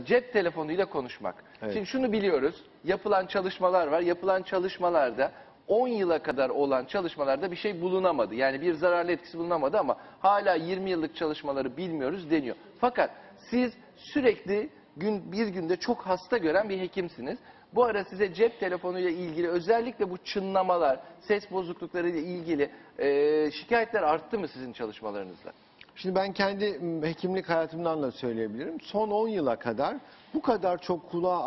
cep telefonuyla konuşmak. Evet. Şimdi şunu biliyoruz. Yapılan çalışmalar var. Yapılan çalışmalarda 10 yıla kadar olan çalışmalarda bir şey bulunamadı. Yani bir zararlı etkisi bulunamadı ama hala 20 yıllık çalışmaları bilmiyoruz deniyor. Fakat siz sürekli bir günde çok hasta gören bir hekimsiniz. Bu ara size cep telefonuyla ilgili özellikle bu çınlamalar, ses bozuklukları ile ilgili şikayetler arttı mı sizin çalışmalarınızda? Şimdi ben kendi hekimlik hayatımdan da söyleyebilirim. Son 10 yıla kadar bu kadar çok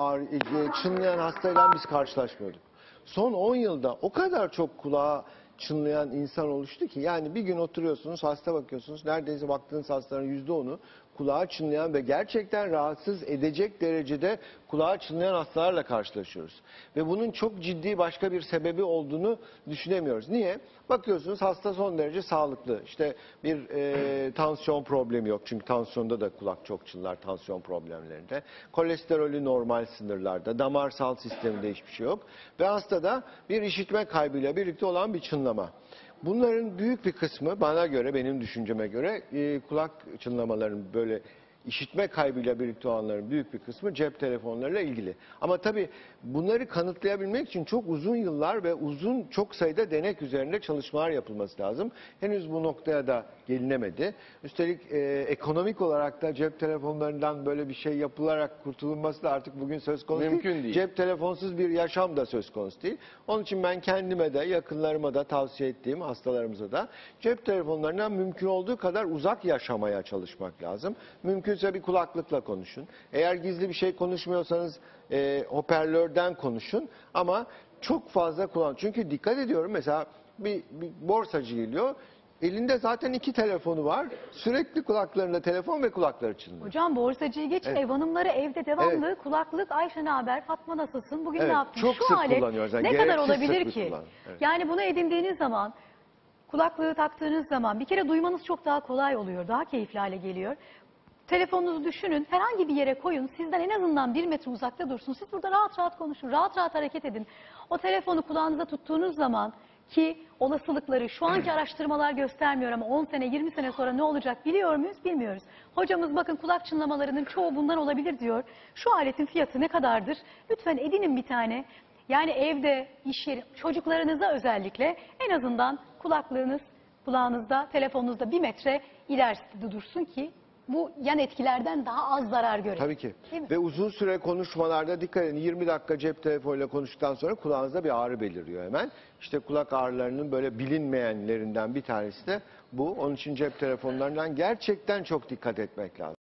çınlayan hastayla biz karşılaşmıyorduk. Son 10 yılda o kadar çok kulağa çınlayan insan oluştu ki, yani bir gün oturuyorsunuz, hasta bakıyorsunuz, neredeyse baktığınız hastaların %10'u kulağa çınlayan ve gerçekten rahatsız edecek derecede kulağa çınlayan hastalarla karşılaşıyoruz. Ve bunun çok ciddi başka bir sebebi olduğunu düşünemiyoruz. Niye? Bakıyorsunuz hasta son derece sağlıklı. İşte bir tansiyon problemi yok. Çünkü tansiyonda da kulak çok çınlar, tansiyon problemlerinde. Kolesterolü normal sınırlarda, damarsal sisteminde hiçbir şey yok. Ve hastada bir işitme kaybıyla birlikte olan bir çınlama. Bunların büyük bir kısmı, bana göre, benim düşünceme göre, kulak çınlamaların, böyle işitme kaybıyla birlikte olanların büyük bir kısmı cep telefonlarıyla ilgili. Ama tabii bunları kanıtlayabilmek için çok uzun yıllar ve çok sayıda denek üzerinde çalışmalar yapılması lazım. Henüz bu noktaya da gelinemedi. Üstelik ekonomik olarak da cep telefonlarından böyle bir şey yapılarak kurtulunması da artık bugün söz konusu Mümkün değil. Cep telefonsuz bir yaşam da söz konusu değil. Onun için ben kendime de, yakınlarıma da tavsiye ettiğim, hastalarımıza da cep telefonlarından mümkün olduğu kadar uzak yaşamaya çalışmak lazım. Mümkünse bir kulaklıkla konuşun. Eğer gizli bir şey konuşmuyorsanız hoparlörden konuşun. Ama çok fazla kullan. Çünkü dikkat ediyorum, mesela bir borsacı geliyor. Elinde zaten 2 telefonu var. Sürekli kulaklarında telefon ve kulakları çınlıyor. Hocam borsacıyı geçin, Evet. ev hanımları evde devamlı Evet. kulaklık, Ayşe ne haber, Fatma nasılsın, bugün Evet, ne yaptın? çok Şu sık alet kullanıyoruz. Yani ne kadar gereksiz olabilir sık ki? kullan. Evet. Yani bunu edindiğiniz zaman, kulaklığı taktığınız zaman bir kere duymanız çok daha kolay oluyor, daha keyifli hale geliyor. Telefonunuzu düşünün, herhangi bir yere koyun, sizden en azından 1 metre uzakta dursun. Siz burada rahat rahat konuşun, rahat rahat hareket edin. O telefonu kulağınıza tuttuğunuz zaman ki olasılıkları şu anki araştırmalar göstermiyor ama 10 sene 20 sene sonra ne olacak biliyor muyuz? Bilmiyoruz. Hocamız bakın kulak çınlamalarının çoğu bundan olabilir diyor. Şu aletin fiyatı ne kadardır? Lütfen edinin bir tane. Yani evde, iş yeri, çocuklarınıza özellikle en azından kulaklığınız kulağınızda, telefonunuzda 1 metre ilerisinde dursun ki bu yan etkilerden daha az zarar görelim. Tabii ki. Değil mi? Ve uzun süre konuşmalarda dikkat edin. 20 dakika cep telefonuyla konuştuktan sonra kulağınızda bir ağrı beliriyor hemen. İşte kulak ağrılarının böyle bilinmeyenlerinden bir tanesi de bu. Onun için cep telefonlarından gerçekten çok dikkat etmek lazım.